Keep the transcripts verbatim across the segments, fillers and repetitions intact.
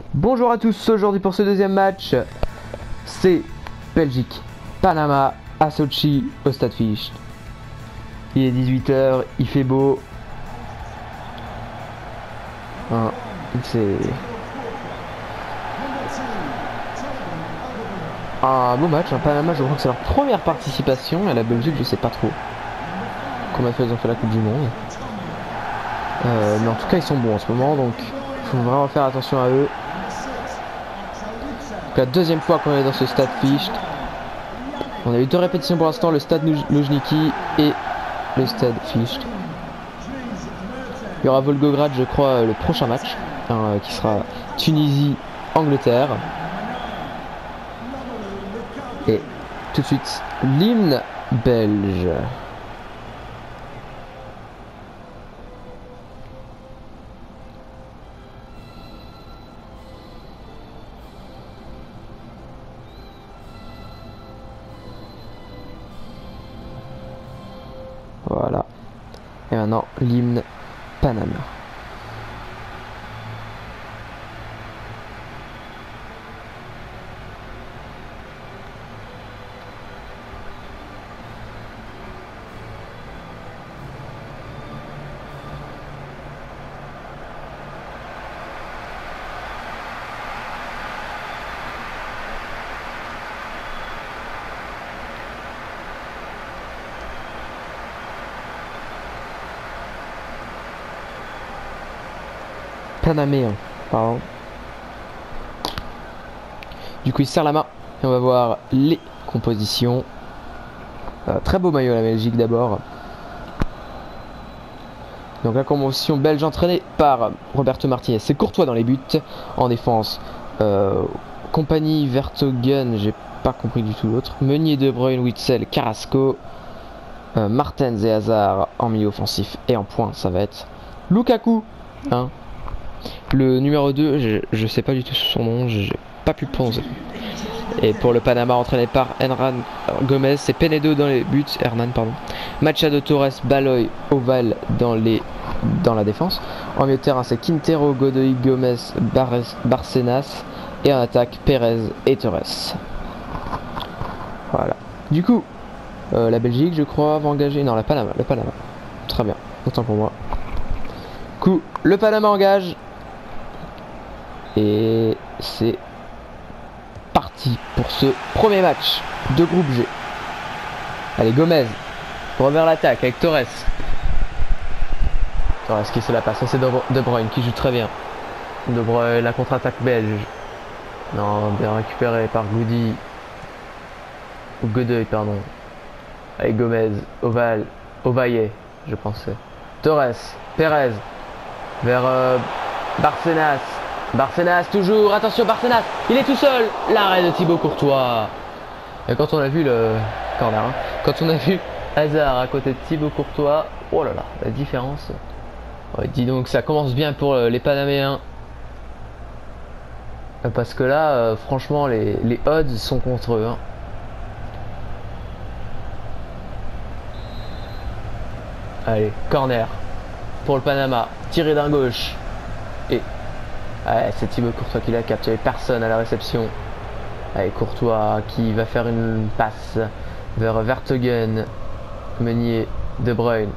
Bonjour à tous, aujourd'hui pour ce deuxième match, c'est Belgique, Panama à Sochi au Stade Ficht. Il est dix-huit heures, il fait beau. Hein, c'est un beau match, hein. Panama, je crois que c'est leur première participation, et la Belgique, je sais pas trop combien de fois ils ont fait la Coupe du Monde. Euh, mais en tout cas, ils sont bons en ce moment, donc il faut vraiment faire attention à eux. La deuxième fois qu'on est dans ce Stade Ficht. On a eu deux répétitions pour l'instant, le Stade Luzhniki et le Stade Ficht. Il y aura Volgograd, je crois, le prochain match, hein, qui sera Tunisie-Angleterre. Et tout de suite, l'hymne belge. Voilà. Et maintenant, l'hymne Panama. Panaméen, pardon. Du coup, il serre la main et on va voir les compositions. Euh, très beau maillot la Belgique d'abord. Donc la composition belge entraînée par Roberto Martinez. C'est Courtois dans les buts. En défense, euh, Compagnie, Vertonghen, j'ai pas compris du tout l'autre. Meunier, De Bruyne, Witsel, Carrasco. Euh, Martens et Hazard en milieu offensif. Et en pointe, ça va être Lukaku. Hein. Le numéro deux, je, je sais pas du tout son nom, j'ai pas pu le prononcer. Et pour le Panama, entraîné par Hernan Gomez, c'est Penedo dans les buts, Hernan pardon. Machado, Torres, Baloy, Oval dans les dans la défense. En milieu de terrain, c'est Quintero, Godoy, Gomez, Barres, Barcenas. Et en attaque, Pérez et Torres. Voilà. Du coup, euh, la Belgique, je crois, va engager. Non, la Panama, le Panama. Très bien, autant pour moi. Coup, le Panama engage. Et c'est parti pour ce premier match de groupe G. Allez, Gomez revers l'attaque avec Torres. Torres qui se la passe, c'est De Bruyne qui joue très bien. De Bruyne, la contre-attaque belge. Non, bien récupéré par Goody. Ou Godoy, pardon. Avec Gomez, Oval, Ovalle, je pensais. Torres, Pérez, vers euh, Barcenas. Barcenas toujours, attention Barcenas, il est tout seul. L'arrêt de Thibaut Courtois. Et quand on a vu le corner, hein, quand on a vu Hazard à côté de Thibaut Courtois, oh là là, la différence. Ouais, dis donc, ça commence bien pour les Panaméens. Parce que là, euh, franchement, les, les odds sont contre eux. Hein. Allez, corner pour le Panama, tiré d'un gauche. Et ouais, c'est Thibaut Courtois qui l'a capté, personne à la réception. Allez, Courtois qui va faire une passe vers Vertonghen, Meunier, De Bruyne.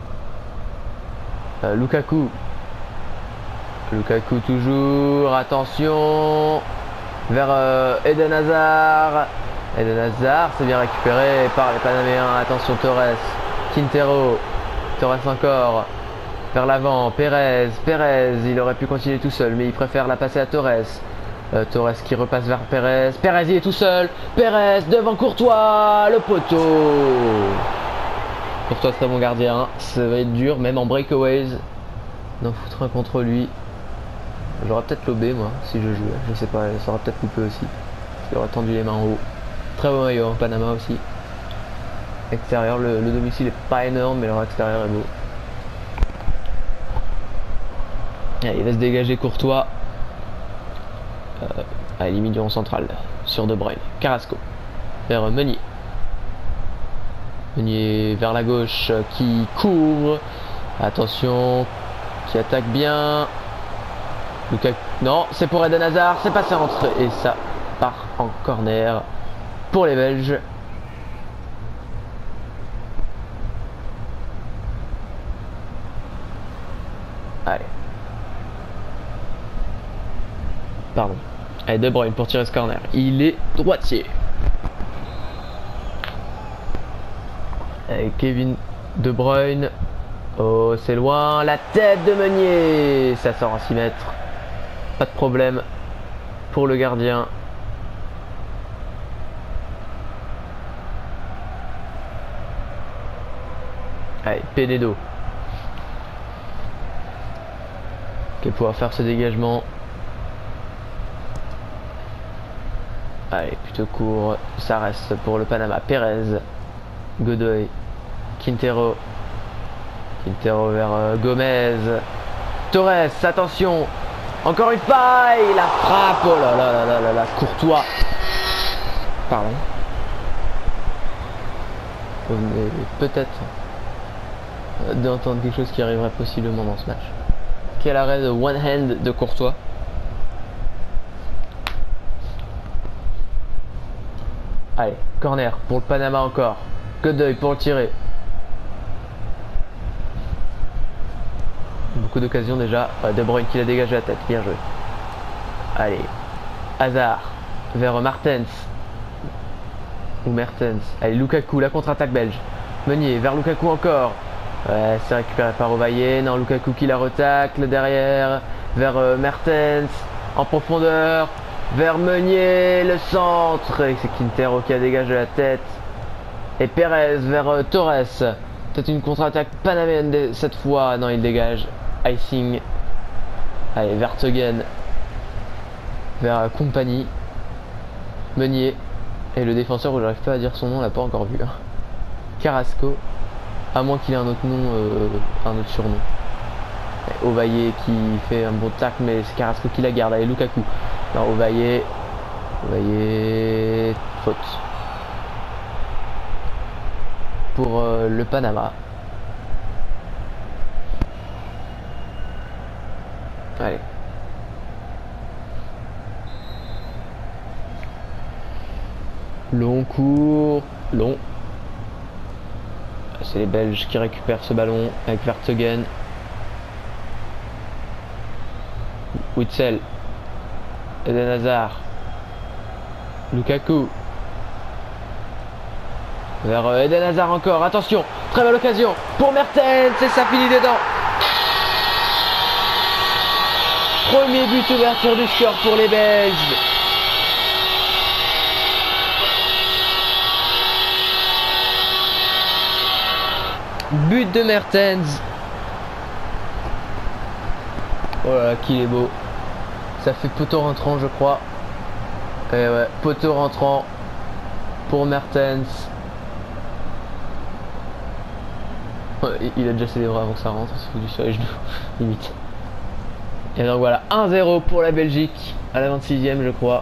Euh, Lukaku. Lukaku toujours, attention. Vers euh, Eden Hazard. Eden Hazard, c'est bien récupéré par les Panaméens. Attention Torres, Quintero. Torres encore. Vers l'avant, Pérez, Pérez, il aurait pu continuer tout seul, mais il préfère la passer à Torres. Euh, Torres qui repasse vers Pérez. Pérez, il est tout seul. Pérez devant Courtois, le poteau. Courtois, très bon gardien. Ça va être dur, même en breakaways, d'en foutre un contre lui. J'aurais peut-être lobé, moi, si je jouais. Je sais pas, ça aurait peut-être coupé aussi. Il aurait tendu les mains en haut. Très beau maillot, Panama aussi. Extérieur, le, le domicile est pas énorme, mais leur extérieur est beau. Allez, il va se dégager Courtois. Euh, à limite du rond central sur De Bruyne. Carrasco vers Meunier. Meunier vers la gauche qui couvre. Attention, qui attaque bien. Lukaku, Non, c'est pour Eden Hazard, c'est passé entre et ça part en corner pour les Belges. Allez. Pardon. Allez, De Bruyne pour tirer ce corner. Il est droitier. Allez, Kevin De Bruyne. Oh, c'est loin. La tête de Meunier. Ça sort à six mètres. Pas de problème pour le gardien. Allez, Penedo. Qui va pouvoir faire ce dégagement. Allez, plutôt court. Ça reste pour le Panama. Pérez. Godoy. Quintero. Quintero vers euh, Gomez. Torres, attention. Encore une faille. La frappe. Oh là là là là là là. Courtois. Pardon. Vous venez peut-être d'entendre quelque chose qui arriverait possiblement dans ce match. Quel arrêt de one hand de Courtois. Allez, corner pour le Panama encore. Godoy pour le tirer. Beaucoup d'occasions déjà. De Bruyne qui la dégage la tête. Bien joué. Allez. Hazard vers Martens. Ou Mertens. Allez, Lukaku, la contre-attaque belge. Meunier vers Lukaku encore. Ouais, c'est récupéré par Ovaillé. Non, Lukaku qui la retacle derrière. Vers euh, Mertens. En profondeur. Vers Meunier. Le centre. Et c'est Quintero qui a dégagé la tête. Et Pérez vers euh, Torres. Peut-être une contre-attaque panaméenne cette fois. Non, il dégage. Icing. Allez, Vertonghen. Vers euh, Compagnie. Meunier. Et le défenseur où j'arrive pas à dire son nom, on l'a pas encore vu. Carrasco. À moins qu'il ait un autre nom, euh, un autre surnom. Ovaillé qui fait un bon tac, mais c'est Carrasco qui la garde. Allez, Lukaku. Non, Ovaillé. Ovaillé. Faute. Pour euh, le Panama. Allez. Long court. Long. C'est les Belges qui récupèrent ce ballon avec Vertonghen. Witsel. Eden Hazard. Lukaku. Vers euh, Eden Hazard encore. Attention. Très belle occasion pour Mertens. Et ça finit dedans. Premier but ouverture du score pour les Belges. But de Mertens. Oh là là, qu'il est beau. Ça fait poteau rentrant, je crois. Et ouais, poteau rentrant pour Mertens. Ouais, il a déjà célébré avant que ça rentre, il se fout du sur les genoux, limite. Et donc voilà, un zéro pour la Belgique à la vingt-sixième, je crois.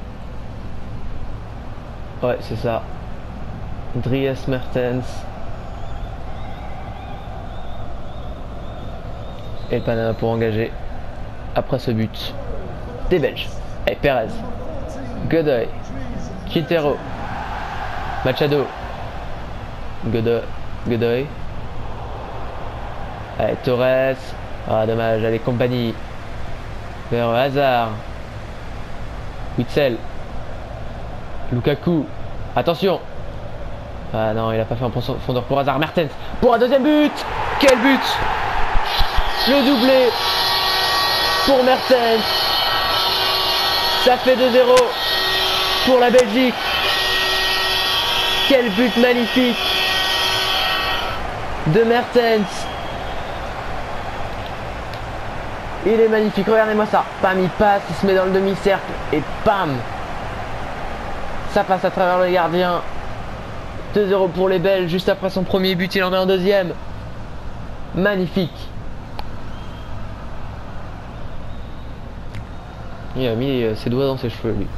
Ouais, c'est ça. Dries Mertens. Et le Panama pour engager après ce but des Belges. Allez, Pérez, Godoy, Quintero, Machado, Godoy, Godoy. Allez, Torres. Ah, dommage. Allez, Compagnie. Vers Hazard. Witsel. Lukaku. Attention. Ah non, il a pas fait un profondeur pour Hazard. Mertens pour un deuxième but. Quel but! Le doublé pour Mertens. Ça fait deux zéro pour la Belgique. Quel but magnifique de Mertens. Il est magnifique, regardez-moi ça. Pam, il passe, il se met dans le demi-cercle et pam, ça passe à travers le gardien. deux zéro pour les Belges. Juste après son premier but, il en met un deuxième. Magnifique. Il a mis ses doigts dans ses cheveux, lui.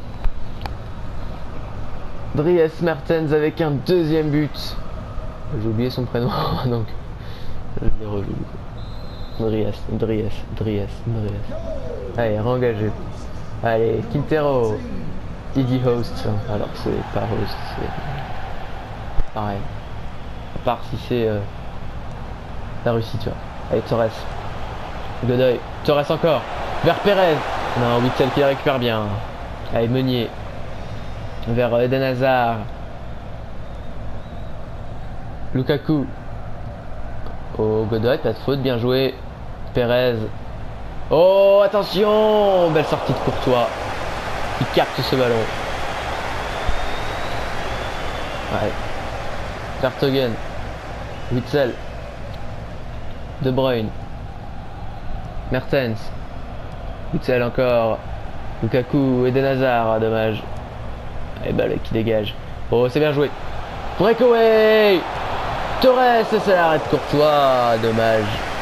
Dries Mertens avec un deuxième but. J'ai oublié son prénom, donc je l'ai revu. Drias, Drias, Drias, Drias. Allez, réengagé. Allez, Quintero. Il dit host, alors que c'est pas host, c'est pareil. À part si c'est euh, la Russie, tu vois. Allez, Torres. Godoy. Torres encore. Vers Perez. Non, Witzel qui la récupère bien. Allez, Meunier. Vers Eden Hazard. Lukaku. Oh, Godoy, pas de faute, bien joué. Perez. Oh, attention. Belle sortie de Courtois. Il capte ce ballon. Ouais. Vertonghen. Witzel. De Bruyne. Mertens. Witzel encore. Lukaku. Eden Hazard. Ah, dommage. Et bah, qui dégage. Oh, c'est bien joué. Breakaway. Torres. C'est l'arrêt de Courtois. Dommage.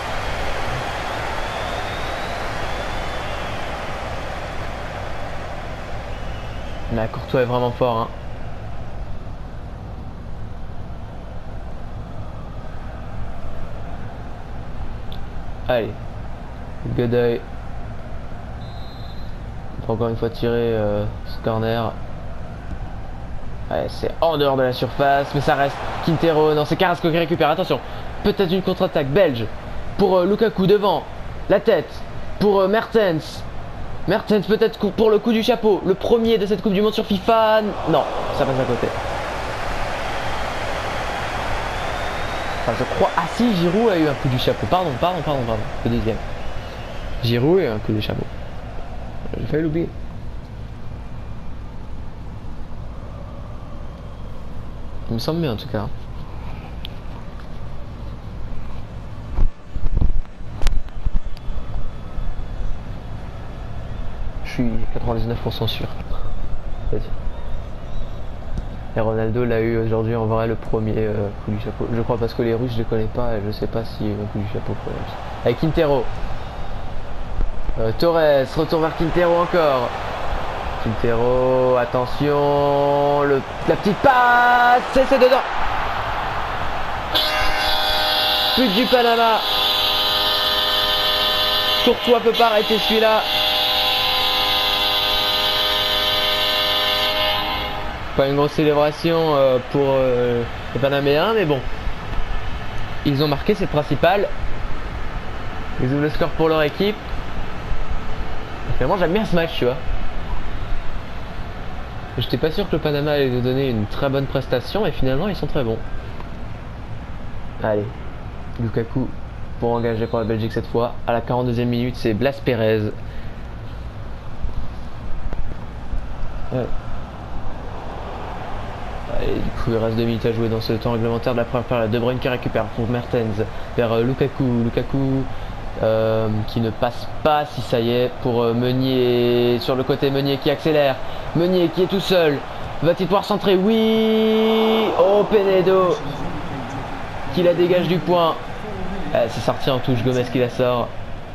Mais Courtois est vraiment fort, hein. Allez. Godoy. On peut encore une fois tirer euh, ce corner. Ouais, c'est en dehors de la surface, mais ça reste Quintero. Non, c'est Carrasco qui récupère. Attention, peut-être une contre-attaque belge pour euh, Lukaku devant. La tête pour euh, Mertens. Mertens peut-être pour le coup du chapeau. Le premier de cette Coupe du Monde sur FIFA. Non, ça passe à côté. Enfin, je crois... Ah si, Giroud a eu un coup du chapeau. Pardon, pardon, pardon, pardon. Le deuxième. Giroud a eu un coup du chapeau. J'ai failli l'oublier. Il me semble bien en tout cas. Je suis quatre-vingt-dix-neuf pour cent sûr. Et Ronaldo l'a eu aujourd'hui en vrai le premier euh, coup du chapeau. Je crois parce que les Russes je les connais pas et je sais pas si un coup du chapeau pour les Russes. Avec Quintero. Euh, Torres, retour vers Quintero encore. Quintero, attention, le, la petite passe, c'est dedans. But du Panama. Courtois peut pas arrêter celui-là. Pas une grosse célébration euh, pour euh, les Panaméens, mais bon. Ils ont marqué, c'est le principal. Ils ouvrent le score pour leur équipe. Finalement, j'aime bien ce match, tu vois. J'étais pas sûr que le Panama allait nous donner une très bonne prestation, et finalement, ils sont très bons. Allez, Lukaku pour engager pour la Belgique cette fois. À la quarante-deuxième minute, c'est Blas Perez. Ouais. Et du coup il reste deux minutes à jouer dans ce temps réglementaire de la première période. De Bruyne qui récupère pour Mertens vers euh, Lukaku. Lukaku euh, qui ne passe pas, si ça y est, pour euh, Meunier sur le côté. Meunier qui accélère. Meunier qui est tout seul. Va-t-il pouvoir centrer? Oui. Oh, Penedo qui la dégage du point. Euh, C'est sorti en touche. Gomez qui la sort.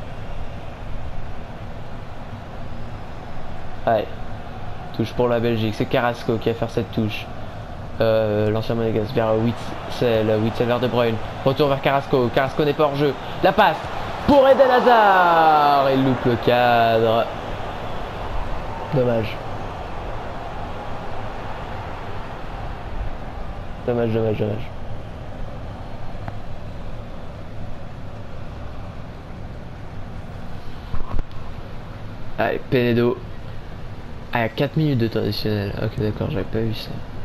Allez, touche pour la Belgique. C'est Carrasco qui va faire cette touche. Euh, L'ancien monégasque vers Witzel, Witzel vers De Bruyne, retour vers Carrasco, Carrasco n'est pas hors jeu, la passe pour Eden Hazard, il loupe le cadre, dommage, dommage, dommage, dommage. Allez, Penedo, ah, il y a quatre minutes de temps additionnel, ok d'accord, j'avais pas vu ça.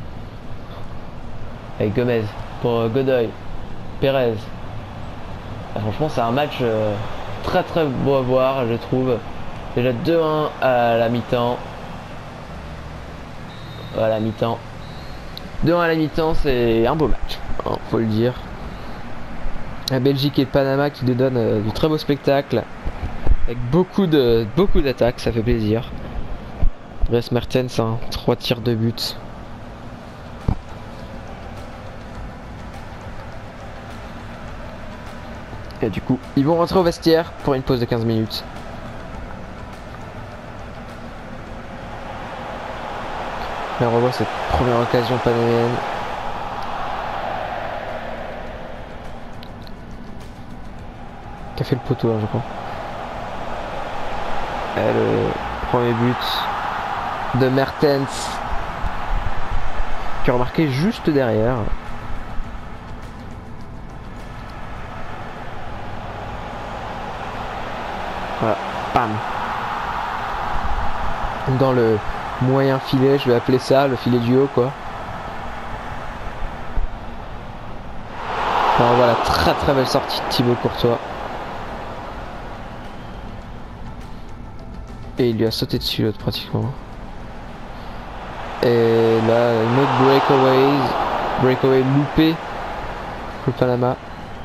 Avec Gomez pour Godoy, Perez. Ah, franchement c'est un match euh, très très beau à voir, je trouve. Déjà deux un à la mi-temps. À la mi-temps. deux un à la mi-temps, c'est un beau match, hein, faut le dire. La Belgique et le Panama qui nous donnent euh, du très beau spectacle. Avec beaucoup de beaucoup d'attaques, ça fait plaisir. Dries Mertens, hein, trois tirs de but. Et du coup, ils vont rentrer au vestiaire pour une pause de quinze minutes. Et on revoit cette première occasion panaméenne. qui a fait le poteau, hein, je crois. Et le premier but de Mertens, qui a remarqué juste derrière. Voilà, bam. Dans le moyen filet, je vais appeler ça le filet du haut, quoi. Alors voilà, très très belle sortie de Thibaut Courtois. Et il lui a sauté dessus l'autre pratiquement. Et là, une autre breakaway, breakaway loupé pour le Panama.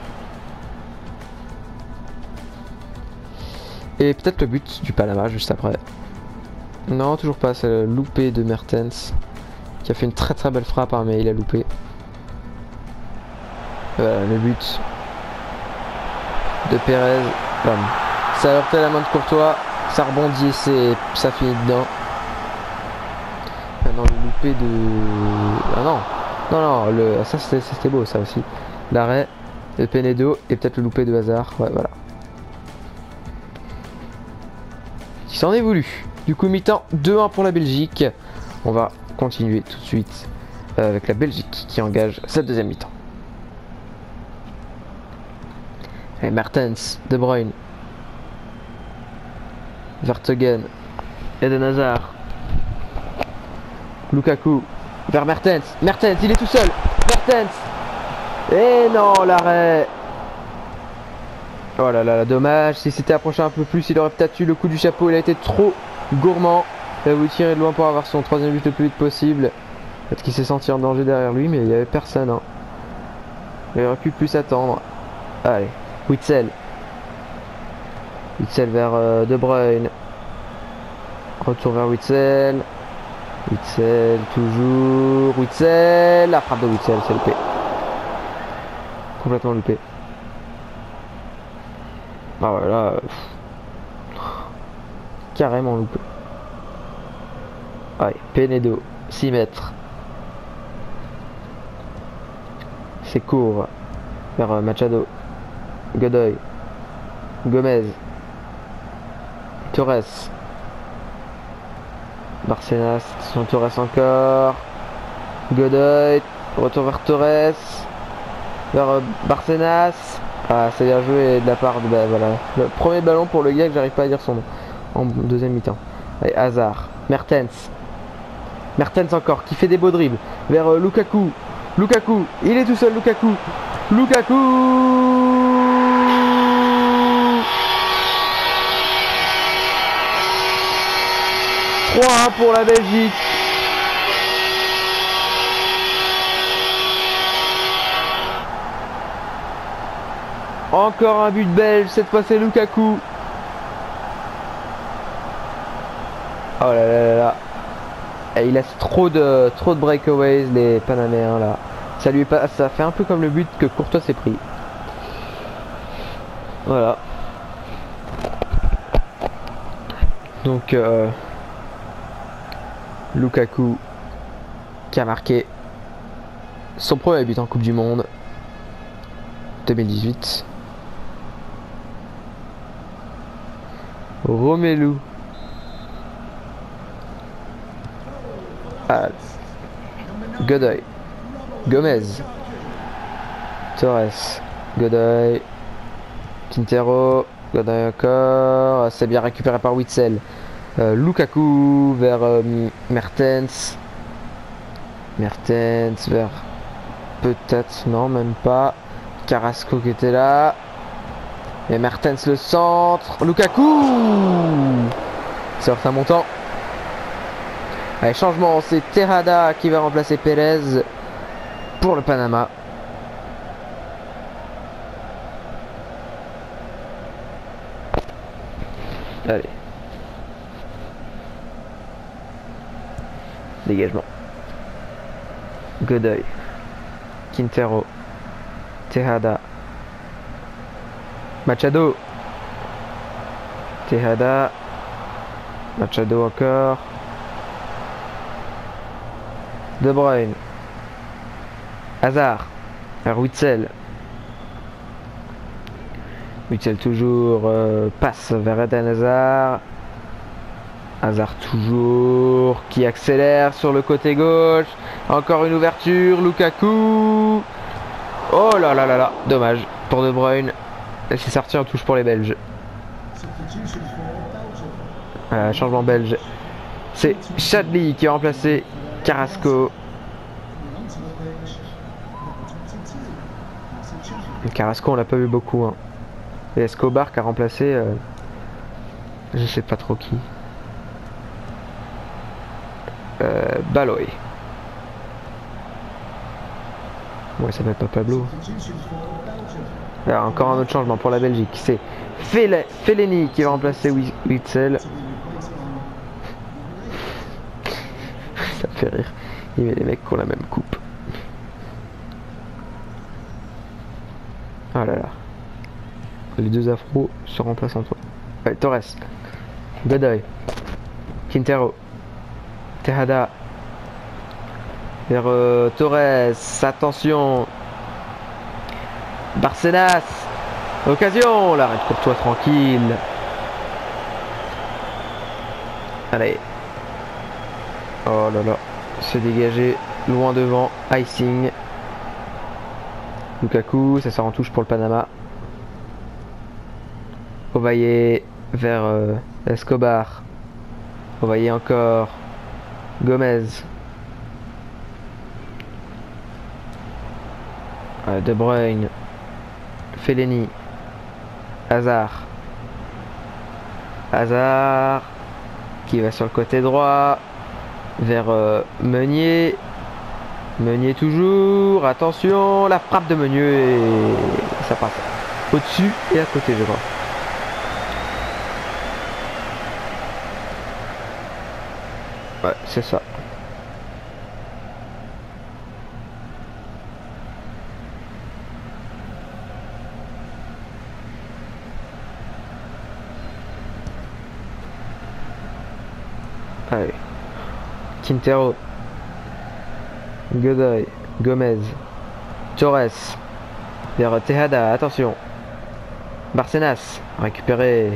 Et peut-être le but du Panama juste après. Non, toujours pas, c'est le loupé de Mertens qui a fait une très très belle frappe, hein, mais il a loupé. Voilà, le but de Pérez. Bam. Ça a heurté la main de Courtois, ça rebondit et ça finit dedans. Maintenant le loupé de... Ah non, non, non, le... ça c'était beau ça aussi. L'arrêt de Penedo et peut-être le loupé de Hazard. Ouais, voilà. Qui s'en est voulu. Du coup, mi-temps deux un pour la Belgique. On va continuer tout de suite avec la Belgique qui engage cette deuxième mi-temps. Et Mertens, De Bruyne, Vertonghen, Eden Hazard, Lukaku, vers Mertens, Mertens, il est tout seul, Mertens, et non, l'arrêt. Oh là là, dommage, s'il s'était approché un peu plus, il aurait peut-être eu le coup du chapeau, il a été trop gourmand, il a voulu tirer de loin pour avoir son troisième but le plus vite possible, peut-être qu'il s'est senti en danger derrière lui, mais il n'y avait personne, hein. Il aurait pu plus attendre. Allez. Witsel. Witsel vers euh, De Bruyne. Retour vers Witsel. Witsel toujours. Witsel. La frappe de Witsel, c'est loupé. Complètement loupé. Ah ouais, là. Pff. Carrément loupé. Ouais, Penedo. six mètres. C'est court. Vers euh, Machado. Godoy, Gomez, Torres, Barcenas, son Torres encore, Godoy, retour vers Torres, vers euh, Barcenas. Ah, c'est bien joué de la part de, bah, voilà, le premier ballon pour le gars que j'arrive pas à dire son nom en deuxième mi-temps. Allez, Hazard, Mertens, Mertens encore qui fait des beaux dribbles vers euh, Lukaku, Lukaku, il est tout seul Lukaku, Lukaku. trois un pour la Belgique. Encore un but belge, cette fois c'est Lukaku. Oh là là là là. Et il laisse trop de trop de breakaways les Panaméens là. Ça lui est pas, ça fait un peu comme le but que Courtois s'est pris. Voilà. Donc euh, Lukaku qui a marqué son premier but en Coupe du Monde deux mille dix-huit. Romelu. Ah. Godoy. Gomez. Torres. Godoy. Quintero. Godoy encore. C'est bien récupéré par Witsel. Euh, Lukaku vers euh, Mertens. Mertens vers... Peut-être, non, même pas. Carrasco qui était là. Et Mertens le centre. Lukaku. C'est un montant. Allez, changement, c'est Tejada qui va remplacer Pérez pour le Panama. Allez. Dégagement. Godoy. Quintero. Tejada. Machado. Tejada. Machado encore. De Bruyne. Hazard. Witsel. Witsel toujours euh, passe vers Eden Hazard. Hazard toujours qui accélère sur le côté gauche. Encore une ouverture. Lukaku. Oh là là là là. Dommage pour De Bruyne. Et c'est sorti en touche pour les Belges. Euh, changement belge. C'est Chadli qui a remplacé Carrasco. Carrasco on l'a pas vu beaucoup. Hein. Et Escobar qui a remplacé. Euh, je sais pas trop qui. Euh, Baloy. Ouais, ça va pas Pablo. Alors, encore un autre changement pour la Belgique. C'est Fellaini qui va remplacer Witsel. Ça me fait rire. Il met les mecs qui ont la même coupe. Ah là là. Les deux afros se remplacent entre eux. Ouais, Torres. Godoy. Quintero. Tejada. Vers euh, Torres. Attention. Barcenas. Occasion. L'arrêt de Courtois tranquille. Allez. Oh là là. C'est dégagé. Loin devant. Icing. Lukaku. Ça sort en touche pour le Panama. Ovalle vers euh, Escobar. Ovalle encore. Gomez. Euh, De Bruyne. Fellaini. Hazard. Hazard. Qui va sur le côté droit. Vers euh, Meunier. Meunier toujours. Attention. La frappe de Meunier. Et ça passe. Au-dessus et à côté, je crois. Ouais, c'est ça. Allez. Quintero. Godoy. Gomez. Torres. Vers Tejada. Attention. Barcenas. Récupéré.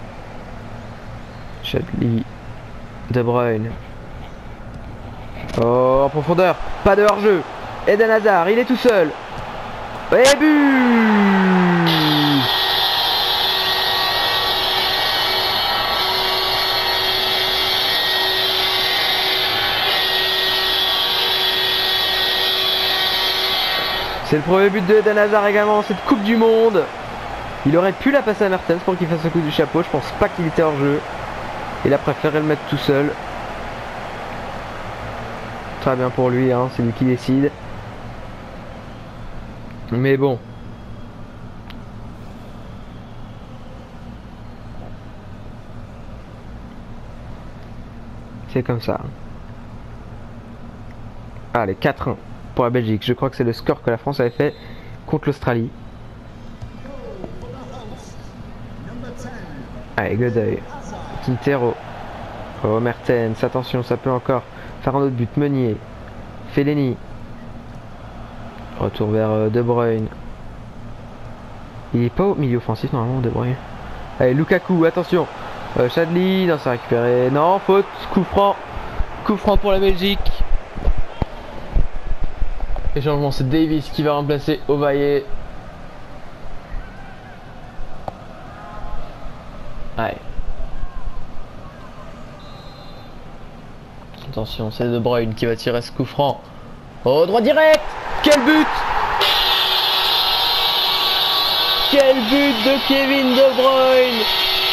Chadli. De Bruyne. Oh, en profondeur. Pas de hors-jeu. Eden Hazard. Il est tout seul. Et but. C'est le premier but de Eden Hazard également, cette Coupe du Monde. Il aurait pu la passer à Mertens pour qu'il fasse le coup du chapeau. Je pense pas qu'il était hors jeu. Il a préféré le mettre tout seul. Très bien pour lui, hein, c'est lui qui décide. Mais bon. C'est comme ça. Allez, quatre un pour la Belgique. Je crois que c'est le score que la France avait fait contre l'Australie. Allez, Godoy. Quintero. Oh, Mertens. Attention, ça peut encore faire un autre but. Meunier. Fellaini. Retour vers euh, De Bruyne. Il est pas au milieu offensif normalement, De Bruyne. Allez, Lukaku. Attention. Euh, Chadli. Non, c'est récupéré. Non, faute. Coup franc. Coup franc pour la Belgique. Et changement, c'est Davis qui va remplacer Ovalle. Ouais. Attention, c'est De Bruyne qui va tirer ce coup franc. Oh, droit direct. Quel but! Quel but de Kevin De Bruyne!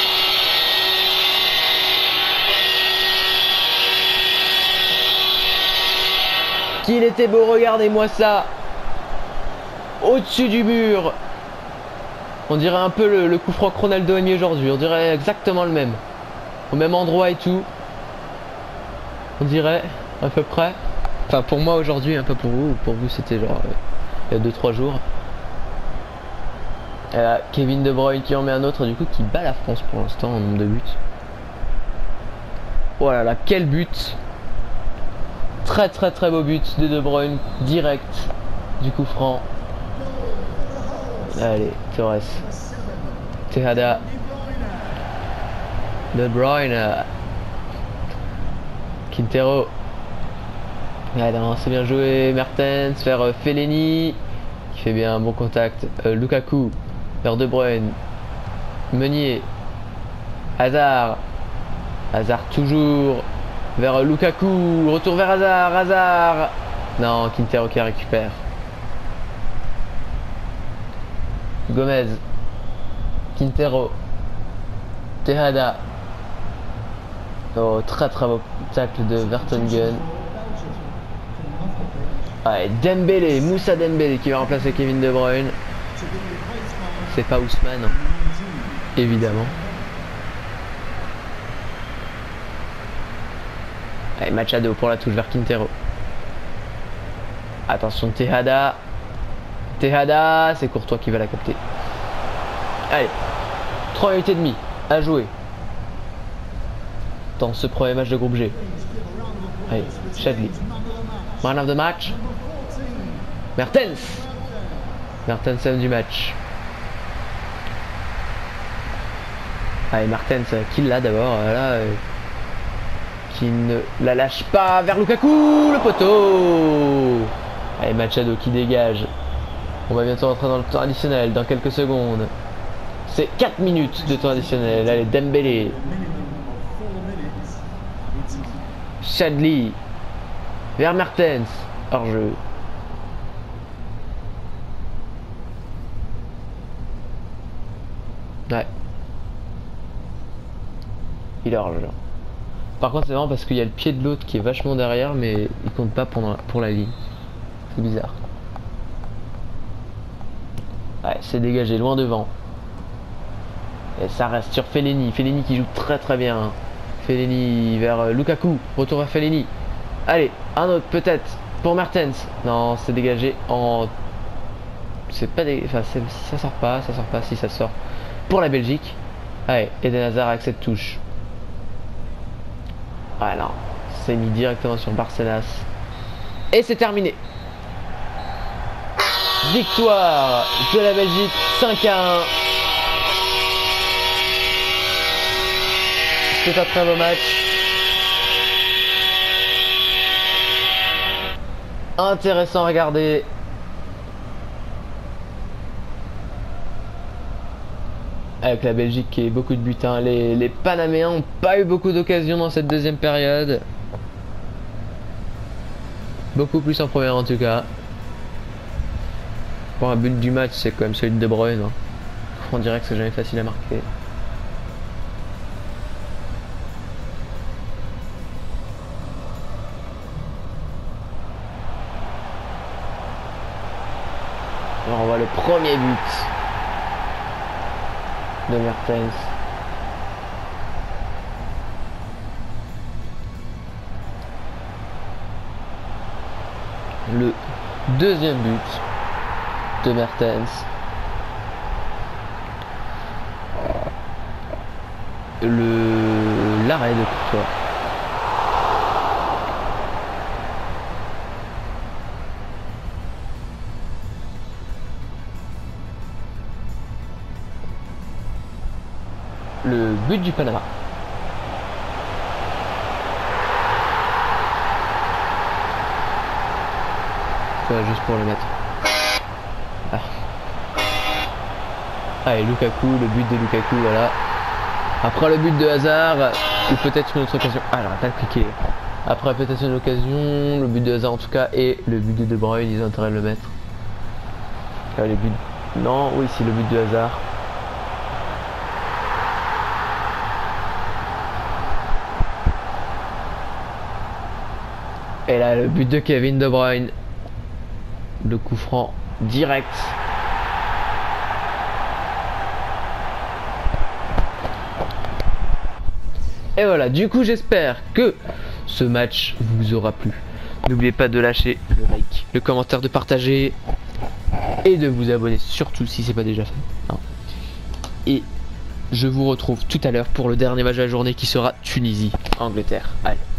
Qu'il était beau, regardez-moi ça! Au-dessus du mur! On dirait un peu le, le coup franc que Ronaldo a mis aujourd'hui. On dirait exactement le même. Au même endroit et tout. On dirait à peu près. Enfin pour moi aujourd'hui, un peu pour vous. Pour vous c'était genre euh, il y a deux trois jours. Et là, Kevin De Bruyne qui en met un autre du coup qui bat la France pour l'instant en nombre de buts. Oh là là, quel but! Très très très beau but de De Bruyne. Direct du coup franc. Allez, Torres. Tejada. De Bruyne. Quintero. Ouais, non, c'est bien joué. Mertens vers euh, Fellaini qui fait bien un bon contact. Euh, Lukaku vers De Bruyne. Meunier. Hazard. Hazard toujours vers euh, Lukaku. Retour vers Hazard. Hazard. Non, Quintero qui récupère. Gomez. Quintero. Tejada. Oh, très très beau tacle de Vertonghen. Ouais, Dembélé, Moussa Dembélé qui va remplacer Kevin De Bruyne. C'est pas Ousmane, évidemment. Allez, Machado pour la touche vers Quintero. Attention, Tejada. Tejada, c'est Courtois qui va la capter. Allez, trois minutes et demie à jouer dans ce premier match de groupe G. Allez, Chadli. Man of the match. Mertens. Mertens homme du match. Allez, Mertens qui l'a d'abord, là, euh, qui ne la lâche pas vers Lukaku, le poteau. Allez, Machado qui dégage. On va bientôt rentrer dans le temps additionnel dans quelques secondes. C'est quatre minutes de temps additionnel. Allez, Dembélé. Chadli. Vers Mertens. Hors jeu. Ouais. Il est hors jeu. Par contre, c'est marrant parce qu'il y a le pied de l'autre qui est vachement derrière, mais il compte pas pour, pour la ligne. C'est bizarre. Ouais, c'est dégagé, loin devant. Et ça reste sur Fellaini. Fellaini qui joue très très bien. Fellaini vers euh, Lukaku. Retour vers Fellaini. Allez, un autre peut-être pour Mertens. Non, c'est dégagé en... C'est pas des... Enfin, ça sort pas, ça sort pas, si ça sort. Pour la Belgique. Allez, Eden Hazard avec cette touche. Ouais, non. C'est mis directement sur Barcenas. Et c'est terminé. Victoire de la Belgique, cinq à un. C'est un très beau match. Intéressant à regarder. Avec la Belgique qui est beaucoup de buts. Hein. Les, les Panaméens n'ont pas eu beaucoup d'occasions dans cette deuxième période. Beaucoup plus en première en tout cas. Pour un but du match, c'est quand même celui de De Bruyne. Hein. On dirait que c'est jamais facile à marquer. Alors on voit le premier but de Mertens. Le deuxième but de Mertens. Le l'arrêt de Courtois. Le but du Panama. Voilà, juste pour le mettre. Ah. Allez, Lukaku, le but de Lukaku, voilà. Après le but de Hazard, ou peut-être une autre occasion. Ah, j'aurais pas cliqué. Après peut-être une occasion, le but de Hazard en tout cas, et le but de De Bruyne, ils ont intérêt à le mettre. Ah, les buts... Non, oui, c'est le but de Hazard. Et là, le but de Kevin De Bruyne. Le coup franc direct. Et voilà, du coup j'espère que ce match vous aura plu. N'oubliez pas de lâcher le like, le commentaire, de partager et de vous abonner, surtout si c'est pas déjà fait. Hein. Et je vous retrouve tout à l'heure pour le dernier match de la journée qui sera Tunisie-Angleterre. Allez.